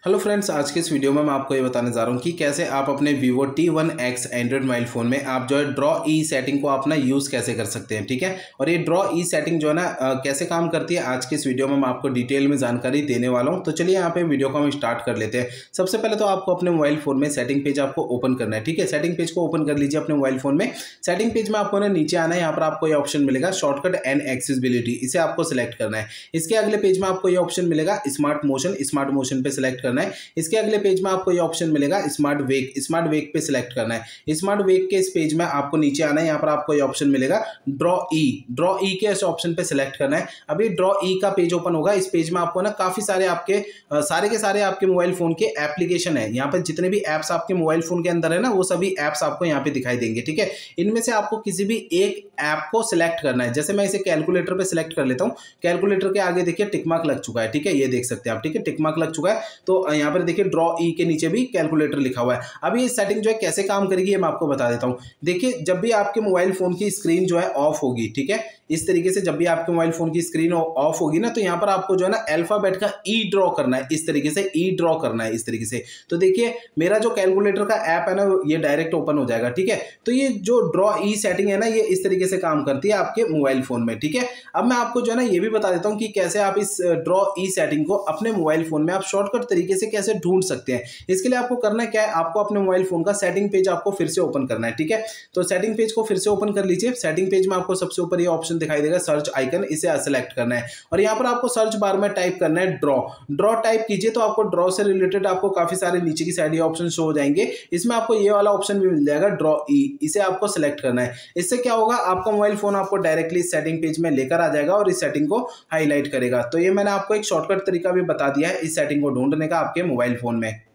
Hello friends, आज के इस वीडियो में मैं आपको ये बताने जा रहा हूँ कि कैसे आप अपने Vivo T1X Android mobile phone में आप जो है ड्रॉ ई सेटिंग को अपना यूज़ कैसे कर सकते हैं। ठीक है, और ये ड्रॉ ई सेटिंग जो है ना कैसे काम करती है, आज के इस वीडियो में मैं आपको डिटेल में जानकारी देने वाला हूँ। तो चलिए यहाँ पे वीडियो को हम स्टार्ट कर लेते हैं। सबसे पहले तो आपको अपने मोबाइल फ़ोन में सेटिंग पेज आपको ओपन करना है। ठीक है, सेटिंग पेज को ओपन कर लीजिए अपने मोबाइल फ़ोन में। सेटिंग पेज में आपको ना नीचे आना है, यहाँ पर आपको ये ऑप्शन मिलेगा शॉर्टकट एंड एक्सेसिबिलिटी, इसे आपको सिलेक्ट करना है। इसके अगले पेज में आपको ये ऑप्शन मिलेगा स्मार्ट मोशन पे सिलेक्ट करना है। इसके अगले पेज में आपको ये ऑप्शन मिलेगा स्मार्ट वेक पे सिलेक्ट करना है। स्मार्ट वेक के इस पेज में आपको नीचे आना है, यहाँ पर आपको ये ऑप्शन मिलेगा ड्रॉ ई के इस ऑप्शन पे सिलेक्ट करना है। अभी ड्रॉ ई का पेज ओपन होगा। इस पेज में आपको ना काफी सारे आपके सारे के सारे आपके मोबाइल फोन के एप्लीकेशन है। यहाँ पर जितने भी एप्स आपके मोबाइल फोन के अंदर है ना, वो सभी एप्स आपको यहाँ पे दिखाई देंगे। ठीक है, इनमें से आपको किसी भी एक ऐप को सिलेक्ट करना है। जैसे मैं इसे कैलकुलेटर पे सिलेक्ट कर लेता हूँ। कैलकुलेटर के आगे देखिए टिक मार्क लग चुका है। ठीक है, ये देख सकते हैं आप। ठीक है, टिक मार्क लग चुका है। तो यहाँ पर देखिए ड्रॉ ई के नीचे भी कैलकुलेटर लिखा हुआ है। अभी ये सेटिंग जो है कैसे काम करेगी ये मैं आपको बता देता हूँ। देखिए, जब भी आपके मोबाइल फोन की स्क्रीन जो है ऑफ होगी, ठीक है, इस तरीके से जब भी आपके मोबाइल फोन की स्क्रीन ऑफ होगी ना, तो यहाँ पर आपको जो है ना अल्फाबेट का ई ड्रॉ करना है। इस तरीके से ई ड्रॉ करना है, इस तरीके से। तो देखिए, मेरा जो कैलकुलेटर का ऐप है ना, ये डायरेक्ट ओपन हो जाएगा। ठीक है, तो ये जो ड्रॉ ई सेटिंग है ना, ये इस तरीके से काम करती है आपके मोबाइल फोन में। ठीक है, अब मैं आपको जो है ना ये भी बता देता हूँ कि कैसे आप इस ड्रॉ ई सेटिंग को अपने मोबाइल फोन में आप शॉर्टकट तरीके से कैसे ढूंढ सकते हैं। इसके लिए आपको करना क्या है, आपको अपने मोबाइल फोन का सेटिंग पेज आपको फिर से ओपन करना है। ठीक है, तो सेटिंग पेज को फिर से ओपन कर लीजिए। सेटिंग पेज में आपको सबसे ऊपर ये ऑप्शन दिखाई देगा सर्च आइकन, इसे सेलेक्ट करना है और यहाँ पर आपको सर्च बार में टाइप करना है ड्रॉ टाइप कीजिए। तो आपको ड्रॉ से रिलेटेड आपको काफी सारे नीचे की साइड ये ऑप्शन शो हो जाएंगे। इसमें आपको ये वाला ऑप्शन भी मिल जाएगा ड्रॉ ई, इसे आपको सिलेक्ट करना है। इससे क्या होगा, आपका मोबाइल फोन आपको डायरेक्टली सेटिंग पेज में लेकर आ जाएगा और इस सेटिंग को हाईलाइट करेगा। तो ये मैंने आपको एक शॉर्टकट तरीका भी बता दिया है इस सेटिंग को ढूंढने का आपके मोबाइल फोन में।